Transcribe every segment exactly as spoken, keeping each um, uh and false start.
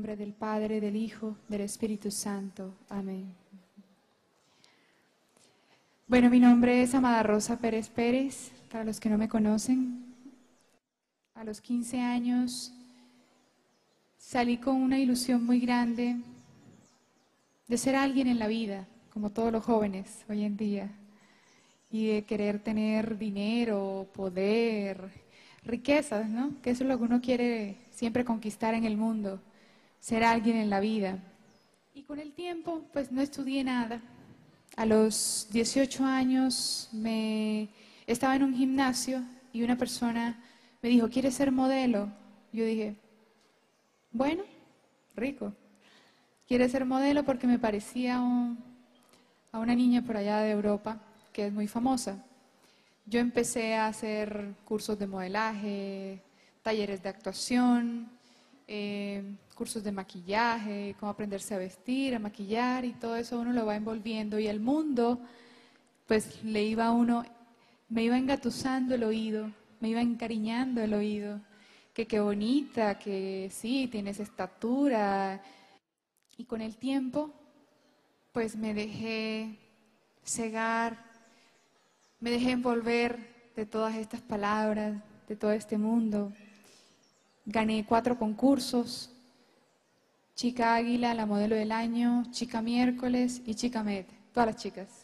nombre del Padre, del Hijo, del Espíritu Santo. Amén. Bueno, mi nombre es Amada Rosa Pérez Pérez, para los que no me conocen. A los quince años salí con una ilusión muy grande de ser alguien en la vida, como todos los jóvenes hoy en día, y de querer tener dinero, poder, riquezas, ¿no? Que eso es lo que uno quiere siempre conquistar en el mundo, ser alguien en la vida. Y con el tiempo, pues no estudié nada. A los dieciocho años me estaba en un gimnasio y una persona me dijo, ¿quieres ser modelo? Yo dije, bueno, rico. ¿Quieres ser modelo? Porque me parecía un, a una niña por allá de Europa que es muy famosa. Yo empecé a hacer cursos de modelaje, talleres de actuación, eh, cursos de maquillaje, cómo aprenderse a vestir, a maquillar, y todo eso uno lo va envolviendo, y el mundo, pues le iba a uno, me iba engatusando el oído, me iba encariñando el oído, que qué bonita, que sí, tienes estatura, y con el tiempo, pues me dejé cegar, me dejé envolver de todas estas palabras, de todo este mundo. Gané cuatro concursos: Chica Águila, la modelo del año, Chica Miércoles y Chica Med, todas las chicas.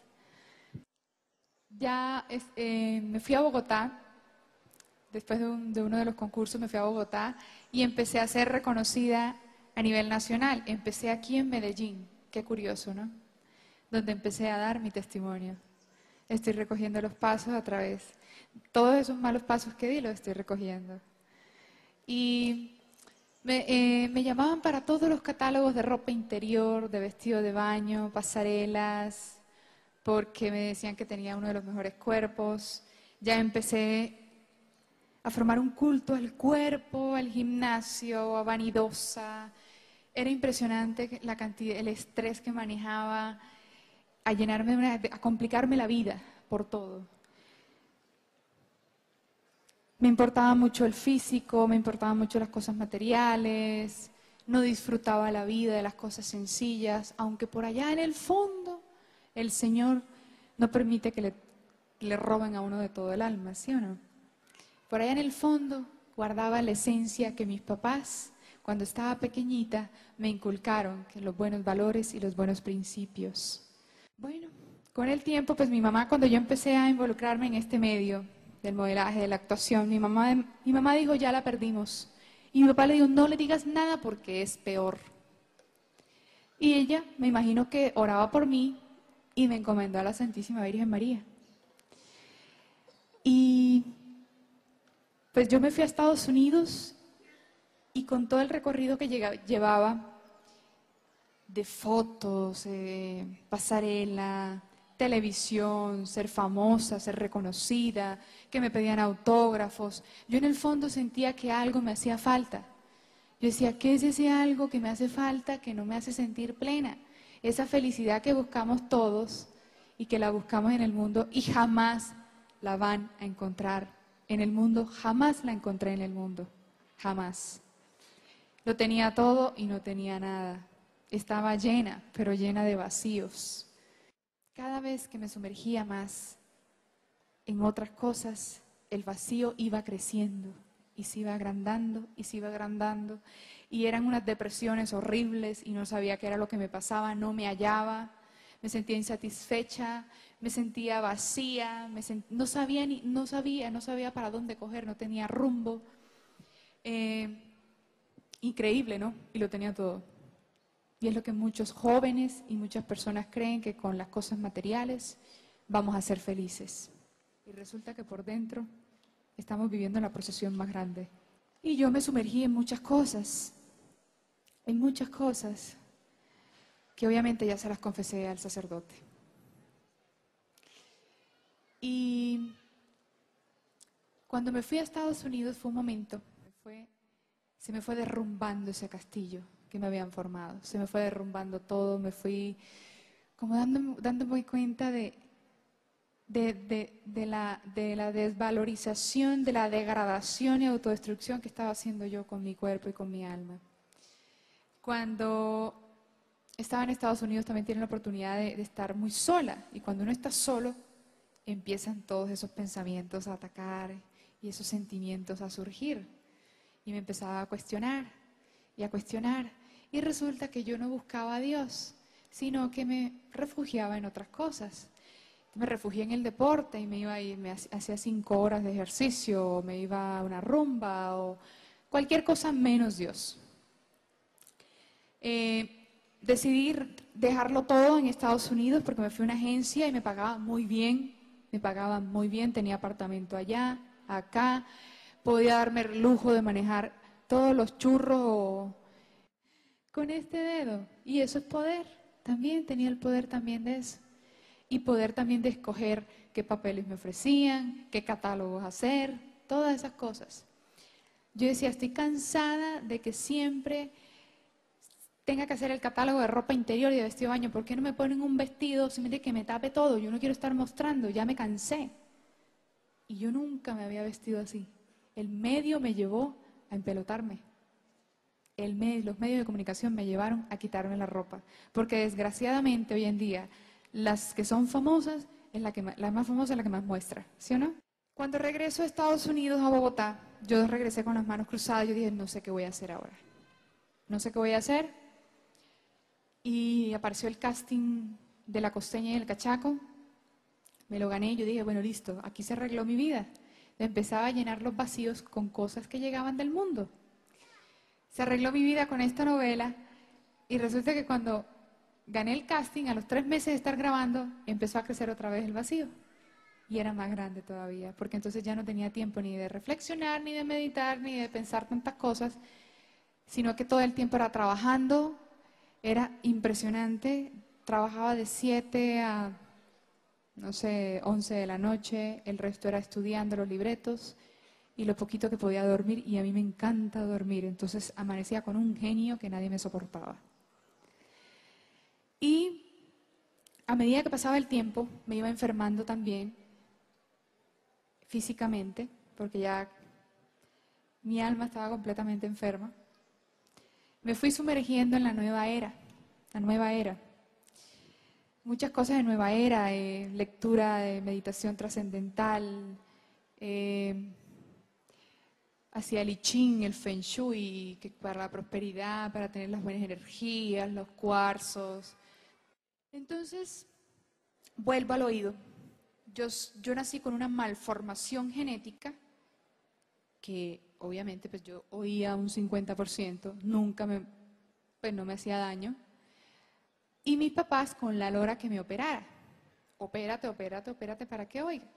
Ya es, eh, me fui a Bogotá, después de, un, de uno de los concursos me fui a Bogotá y empecé a ser reconocida a nivel nacional. Empecé aquí en Medellín, qué curioso, ¿no? Donde empecé a dar mi testimonio. Estoy recogiendo los pasos a través, todos esos malos pasos que di los estoy recogiendo. Y me, eh, me llamaban para todos los catálogos de ropa interior, de vestido de baño, pasarelas, porque me decían que tenía uno de los mejores cuerpos. Ya empecé a formar un culto al cuerpo, al gimnasio, a vanidosa. Era impresionante la cantidad, el estrés que manejaba, a llenarme de una, a complicarme la vida por todo. Me importaba mucho el físico, me importaban mucho las cosas materiales, no disfrutaba la vida de las cosas sencillas, aunque por allá en el fondo el Señor no permite que le, le roben a uno de todo el alma, ¿sí o no? Por allá en el fondo guardaba la esencia que mis papás, cuando estaba pequeñita, me inculcaron, que los buenos valores y los buenos principios. Bueno, con el tiempo, pues mi mamá, cuando yo empecé a involucrarme en este medio del modelaje, de la actuación, mi mamá, mi mamá dijo, ya la perdimos. Y mi papá le dijo, no le digas nada porque es peor. Y ella, me imagino que oraba por mí y me encomendó a la Santísima Virgen María. Y pues yo me fui a Estados Unidos y con todo el recorrido que llegaba, llevaba de fotos, eh, pasarela, televisión, ser famosa, ser reconocida, que me pedían autógrafos. Yo en el fondo sentía que algo me hacía falta. Yo decía, ¿qué es ese algo que me hace falta, que no me hace sentir plena? Esa felicidad que buscamos todos y que la buscamos en el mundo y jamás la van a encontrar en el mundo, jamás la encontré en el mundo, jamás. Lo tenía todo y no tenía nada. Estaba llena, pero llena de vacíos. Cada vez que me sumergía más en otras cosas, el vacío iba creciendo y se iba agrandando y se iba agrandando. Y eran unas depresiones horribles y no sabía qué era lo que me pasaba, no me hallaba, me sentía insatisfecha, me sentía vacía, me sent... no sabía, ni... no sabía, no sabía para dónde coger, no tenía rumbo. Eh... Increíble, ¿no? Y lo tenía todo. Y es lo que muchos jóvenes y muchas personas creen, que con las cosas materiales vamos a ser felices. Y resulta que por dentro estamos viviendo la procesión más grande. Y yo me sumergí en muchas cosas, en muchas cosas, que obviamente ya se las confesé al sacerdote. Y cuando me fui a Estados Unidos fue un momento, fue, se me fue derrumbando ese castillo que me habían formado, se me fue derrumbando todo, me fui como dándome, dándome cuenta de, de, de, de, la, de la desvalorización, de la degradación y autodestrucción que estaba haciendo yo con mi cuerpo y con mi alma. Cuando estaba en Estados Unidos también tiene la oportunidad de, de estar muy sola. Y cuando uno está solo, empiezan todos esos pensamientos a atacar y esos sentimientos a surgir. Y me empezaba a cuestionar y a cuestionar. Y resulta que yo no buscaba a Dios, sino que me refugiaba en otras cosas. Me refugié en el deporte y me iba y me hacía cinco horas de ejercicio, o me iba a una rumba, o cualquier cosa menos Dios. Eh, decidí dejarlo todo en Estados Unidos porque me fui a una agencia y me pagaba muy bien, me pagaban muy bien, tenía apartamento allá, acá, podía darme el lujo de manejar todos los churros con este dedo. Y eso es poder, también tenía el poder también de eso. Y poder también de escoger qué papeles me ofrecían, qué catálogos hacer, todas esas cosas. Yo decía, estoy cansada de que siempre tenga que hacer el catálogo de ropa interior y de vestido de baño. ¿Por qué no me ponen un vestido simplemente que me tape todo? Yo no quiero estar mostrando, ya me cansé. Y yo nunca me había vestido así. El medio me llevó a empelotarme. El medio, los medios de comunicación me llevaron a quitarme la ropa. Porque desgraciadamente hoy en día, las que son famosas, es la, que más, la más famosa es la que más muestra, ¿sí o no? Cuando regreso a Estados Unidos, a Bogotá, yo regresé con las manos cruzadas. Yo dije, no sé qué voy a hacer ahora. No sé qué voy a hacer. Y apareció el casting de La Costeña y El Cachaco. Me lo gané y yo dije, bueno, listo, aquí se arregló mi vida. Empezaba a llenar los vacíos con cosas que llegaban del mundo. Se arregló mi vida con esta novela y resulta que cuando gané el casting, a los tres meses de estar grabando, empezó a crecer otra vez el vacío. Y era más grande todavía, porque entonces ya no tenía tiempo ni de reflexionar, ni de meditar, ni de pensar tantas cosas, sino que todo el tiempo era trabajando. Era impresionante. Trabajaba de siete a, no sé, once de la noche, el resto era estudiando los libretos y lo poquito que podía dormir, y a mí me encanta dormir, entonces amanecía con un genio que nadie me soportaba. Y a medida que pasaba el tiempo, me iba enfermando también, físicamente, porque ya mi alma estaba completamente enferma. Me fui sumergiendo en la nueva era, la nueva era. Muchas cosas de nueva era, eh, lectura de meditación trascendental, eh, hacia el I Ching, el Feng Shui, que para la prosperidad, para tener las buenas energías, los cuarzos. Entonces, vuelvo al oído. Yo, yo nací con una malformación genética que obviamente pues yo oía un cincuenta por ciento, nunca me, pues no me hacía daño. Y mis papás con la lora que me operara. Opérate, opérate, opérate para que oiga.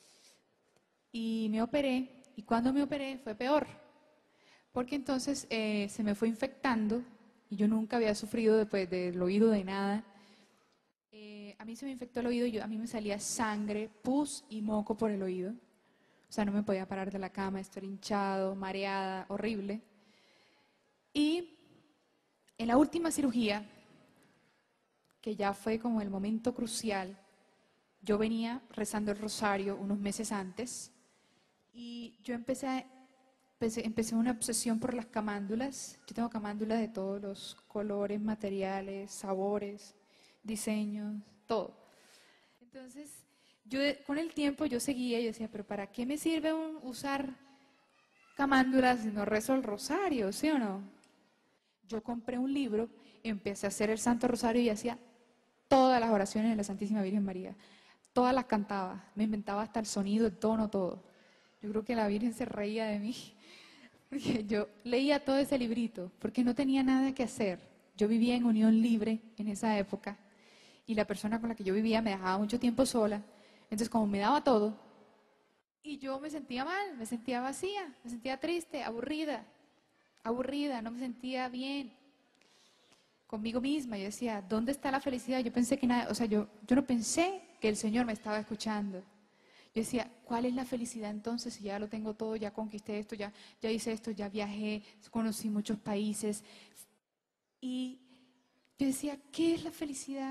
Y me operé, y cuando me operé fue peor, porque entonces eh, se me fue infectando, y yo nunca había sufrido después del oído de nada. Eh, a mí se me infectó el oído, y yo, a mí me salía sangre, pus y moco por el oído. O sea, no me podía parar de la cama, estar hinchado, mareada, horrible. Y en la última cirugía, que ya fue como el momento crucial, yo venía rezando el rosario unos meses antes y yo empecé, empecé, empecé una obsesión por las camándulas. Yo tengo camándulas de todos los colores, materiales, sabores, diseños, todo. Entonces, yo con el tiempo yo seguía y yo decía, pero ¿para qué me sirve un, usar camándulas si no rezo el rosario, sí o no? Yo compré un libro, empecé a hacer el Santo Rosario y hacía todas las oraciones de la Santísima Virgen María. Todas las cantaba, me inventaba hasta el sonido, el tono, todo. Yo creo que la Virgen se reía de mí, porque yo leía todo ese librito, porque no tenía nada que hacer. Yo vivía en unión libre en esa época, y la persona con la que yo vivía me dejaba mucho tiempo sola. Entonces, como me daba todo, y yo me sentía mal, me sentía vacía, me sentía triste, aburrida, aburrida, no me sentía bien conmigo misma. Yo decía, ¿dónde está la felicidad? Yo pensé que nada, o sea, yo, yo no pensé que el Señor me estaba escuchando. Yo decía, ¿cuál es la felicidad entonces si ya lo tengo todo, ya conquisté esto, ya, ya hice esto, ya viajé, conocí muchos países? Y yo decía, ¿qué es la felicidad?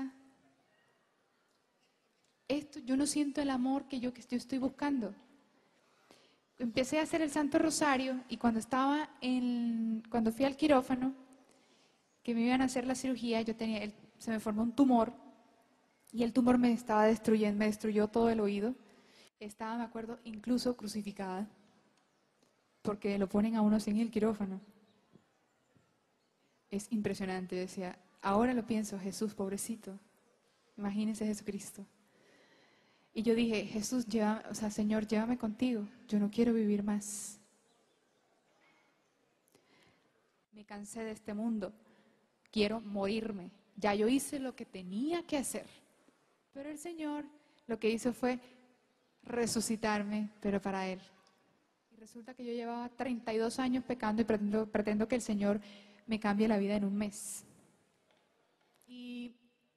Esto, yo no siento el amor que yo, que yo estoy buscando. Empecé a hacer el Santo Rosario y cuando estaba en, cuando fui al quirófano, que me iban a hacer la cirugía, yo tenía, el- se me formó un tumor y el tumor me estaba destruyendo, me destruyó todo el oído. Estaba, me acuerdo, incluso crucificada, porque lo ponen a uno sin el quirófano. Es impresionante, decía, ahora lo pienso, Jesús, pobrecito, imagínense Jesucristo. Y yo dije, Jesús, lleva, o sea, Señor, llévame contigo, yo no quiero vivir más. Me cansé de este mundo, quiero morirme. Ya yo hice lo que tenía que hacer. Pero el Señor lo que hizo fue resucitarme, pero para Él. Y resulta que yo llevaba treinta y dos años pecando y pretendo, pretendo que el Señor me cambie la vida en un mes. Y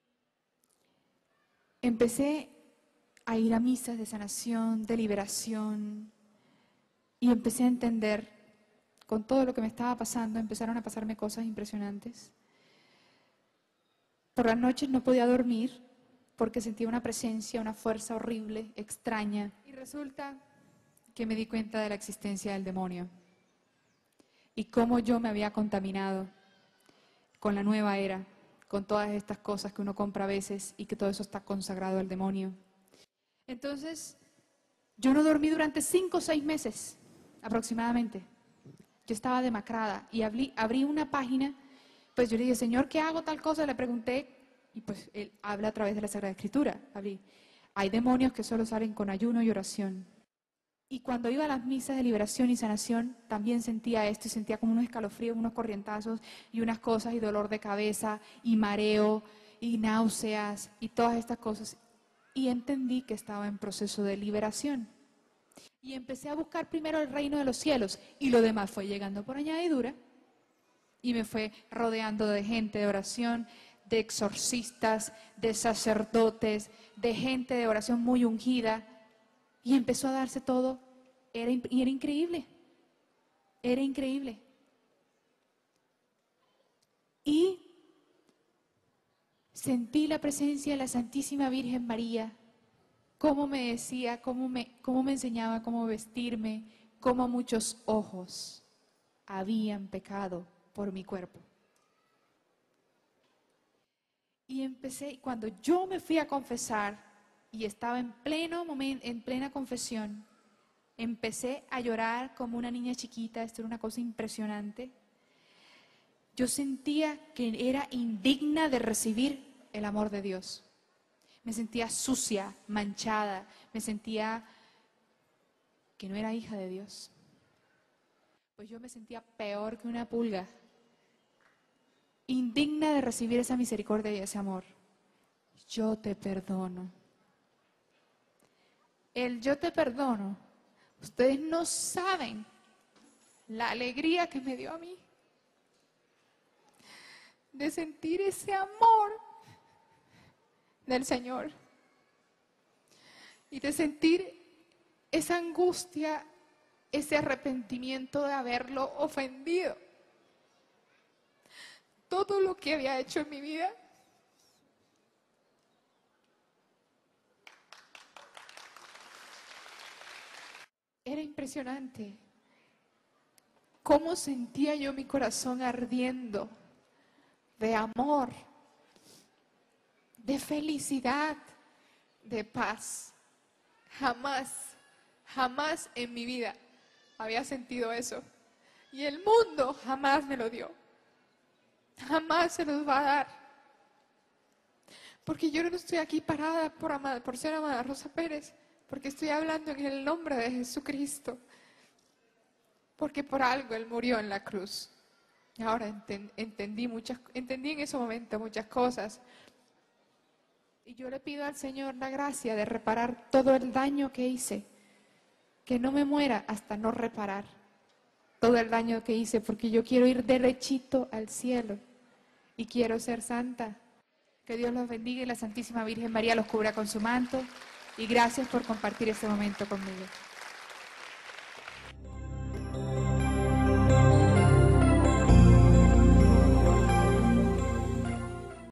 empecé a ir a misas de sanación, de liberación, y empecé a entender, con todo lo que me estaba pasando, empezaron a pasarme cosas impresionantes. Por las noches no podía dormir porque sentía una presencia, una fuerza horrible, extraña. Y resulta que me di cuenta de la existencia del demonio y cómo yo me había contaminado con la nueva era, con todas estas cosas que uno compra a veces y que todo eso está consagrado al demonio. Entonces, yo no dormí durante cinco o seis meses aproximadamente. Yo estaba demacrada y abrí, abrí una página, pues yo le dije, Señor, ¿qué hago tal cosa? Le pregunté y pues Él habla a través de la Sagrada Escritura. Abrí. Hay demonios que solo salen con ayuno y oración. Y cuando iba a las misas de liberación y sanación, también sentía esto y sentía como unos escalofríos, unos corrientazos y unas cosas y dolor de cabeza y mareo y náuseas y todas estas cosas. Y entendí que estaba en proceso de liberación. Y empecé a buscar primero el reino de los cielos y lo demás fue llegando por añadidura y me fue rodeando de gente de oración, de exorcistas, de sacerdotes, de gente de oración muy ungida y empezó a darse todo. Era, y era increíble, era increíble. Y sentí la presencia de la Santísima Virgen María, cómo me decía, cómo me, cómo me enseñaba cómo vestirme, cómo muchos ojos habían pecado por mi cuerpo. Y empecé, cuando yo me fui a confesar y estaba en pleno momento, en plena confesión, empecé a llorar como una niña chiquita. Esto era una cosa impresionante. Yo sentía que era indigna de recibir el amor de Dios. Me sentía sucia, manchada, me sentía que no era hija de Dios. Pues yo me sentía peor que una pulga, indigna de recibir esa misericordia y ese amor. Yo te perdono. El yo te perdono, ustedes no saben la alegría que me dio a mí de sentir ese amor del Señor y de sentir esa angustia, ese arrepentimiento de haberlo ofendido. Todo lo que había hecho en mi vida era impresionante. Cómo sentía yo mi corazón ardiendo de amor, de felicidad, de paz. Jamás, jamás en mi vida había sentido eso. Y el mundo jamás me lo dio. Jamás se los va a dar. Porque yo no estoy aquí parada por, Amada, por ser Amada Rosa Pérez, porque estoy hablando en el nombre de Jesucristo. Porque por algo Él murió en la cruz. Y ahora enten, entendí, muchas, entendí en ese momento muchas cosas. Y yo le pido al Señor la gracia de reparar todo el daño que hice. Que no me muera hasta no reparar todo el daño que hice, porque yo quiero ir derechito al cielo y quiero ser santa. Que Dios los bendiga y la Santísima Virgen María los cubra con su manto. Y gracias por compartir este momento conmigo.